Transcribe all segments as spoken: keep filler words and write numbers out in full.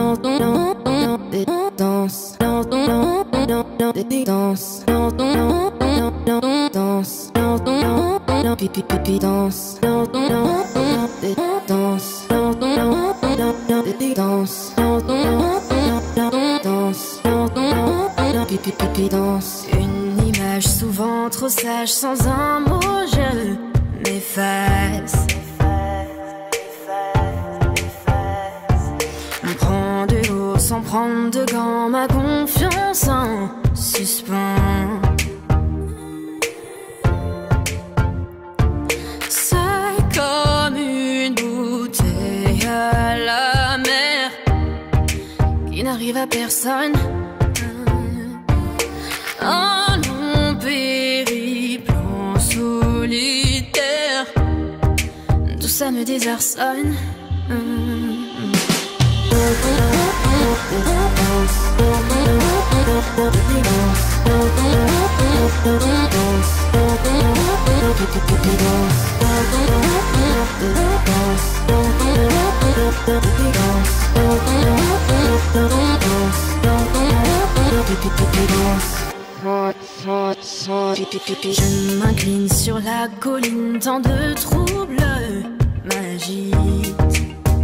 danse, danse, danse, pipi pipi danse, danse, danse, danse, pipi pipi danse. Une image souvent trop sage, sans un mot je m'efface. On prend de haut sans prendre de gants, ma confiance en suspens. C'est comme une bouteille à la mer qui n'arrive à personne. Un long périple en solitaire, tout ça me désarçonne. Je m'incline sur la colline, tant de troubles m'agitent.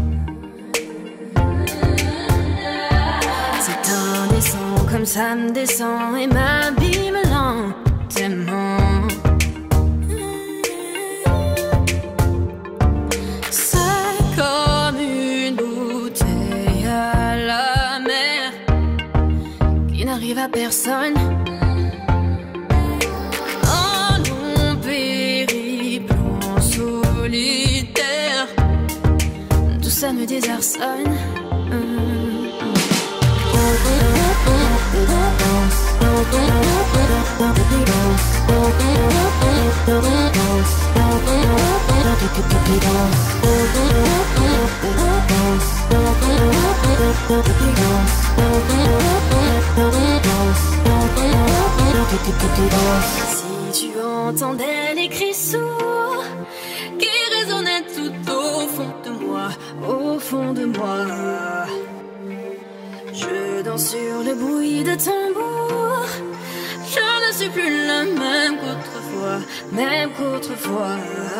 C'est indécent comme ça me descend et m'abîme lentement. C'est comme une bouteille à la mer qui n'arrive à personne. Un long périple en solitaire, tout ça me désarçonne. Si tu entendais les cris sourds qui résonnaient tout au fond de moi, au fond de moi, je danse sur le bruit de tambour. Je ne suis plus la même qu'autrefois, même qu'autrefois.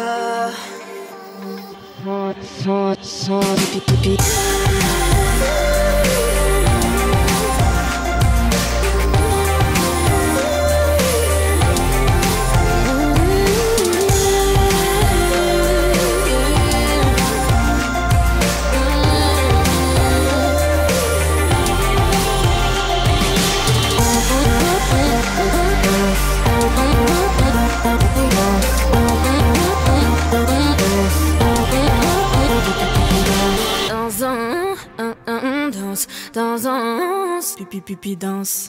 Dans un, un, un, danse, dans un, pipi pipi danse.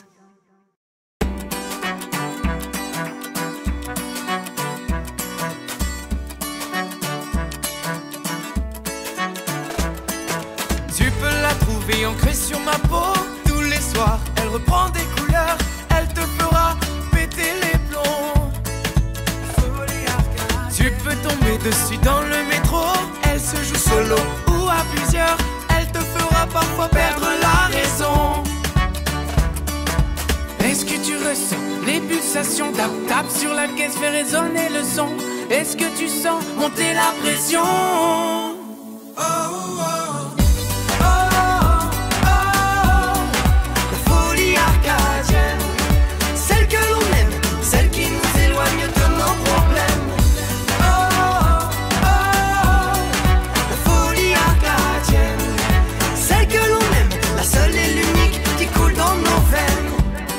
Tu peux la trouver ancrée sur ma peau. Tous les soirs, elle reprend des couleurs. Elle te fera péter les plombs. Tu peux tomber dessus dans le métro. Elle se joue solo ou à plusieurs. Elle te fera parfois perdre la raison. Est-ce que tu ressens les pulsations? Tap tap sur la caisse, fait résonner le son. Est-ce que tu sens monter la pression? Oh, oh, oh, oh, oh. La folie arcadienne, celle que l'on aime, celle qui nous éloigne de nos problèmes. Oh, oh, oh. La folie arcadienne, celle que l'on aime, la seule et l'unique qui coule dans nos veines.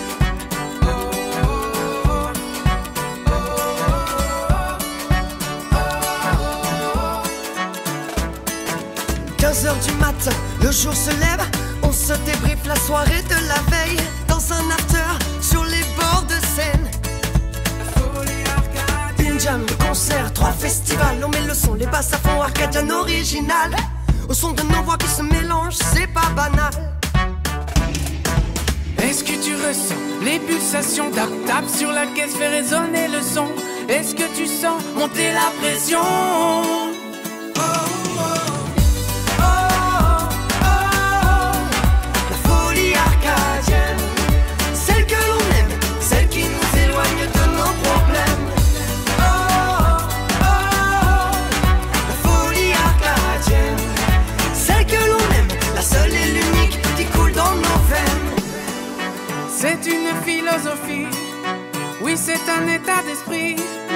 quinze heures du matin, le jour se lève. On se débriefe la soirée de la veille. Dans un after, sur les bords de Seine. Une jam, le concert, trois festivals. On met le son, les basses à fond, arcadian original. Au son de nos voix qui se mélangent, c'est pas banal. Est-ce que tu ressens les pulsations? Tap tap sur la caisse, fait résonner le son. Est-ce que tu sens monter la pression? Oh, oh, oh, oh, oh. c'est une philosophie, oui c'est un état d'esprit.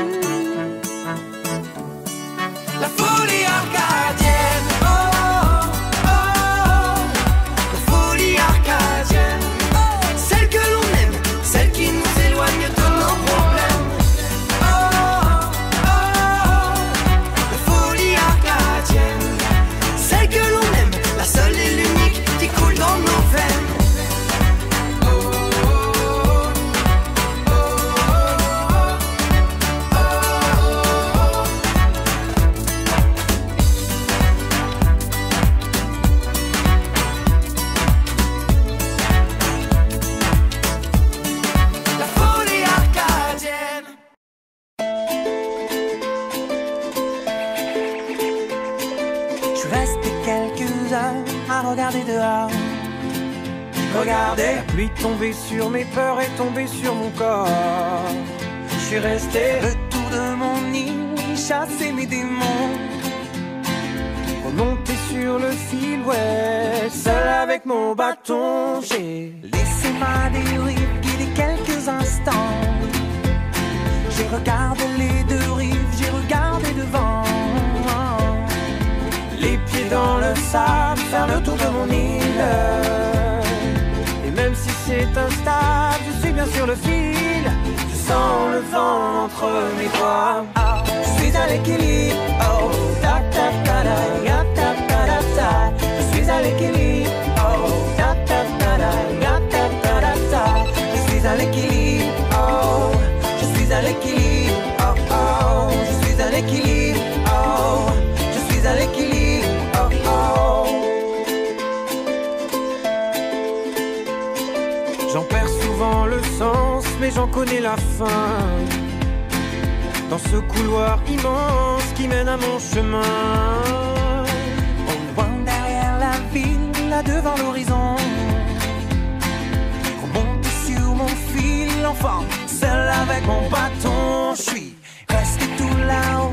La folie arcadienne, oh, oh, oh. La folie arcadienne, celle que l'on aime, celle qui nous éloigne de nos problèmes. Oh, oh, oh. La folie arcadienne, celle que l'on aime, la seule et l'unique qui coule dans nos veines. Regardez dehors, regardez la pluie tomber sur mes peurs et tomber sur mon corps. Je suis resté le tour de mon nid, chasser mes démons, remonter sur le fil, ouais, seul avec mon bâton. J'ai laissé ma dérive guider quelques instants. J'ai regardé les deux rives, j'ai regardé devant. Les pieds dans le sable, faire le tour de mon île. Et même si c'est instable, je suis bien sur le fil. Je sens le vent entre mes doigts. Oh, je suis à l'équilibre. Oh, ta ta ta ta ta ta ta ta. Je suis à l'équilibre. Oh, ta ta ta ta ta ta ta ta. Je suis à l'équilibre. Oh, je suis à l'équilibre. Oh oh, je suis à l'équilibre. Oh, je suis à l'équilibre. J'en perds souvent le sens, mais j'en connais la fin. Dans ce couloir immense qui mène à mon chemin. Au loin derrière la ville, là devant l'horizon. Remonter sur mon fil, l'enfant, seul avec mon bâton. Je suis resté tout là-haut,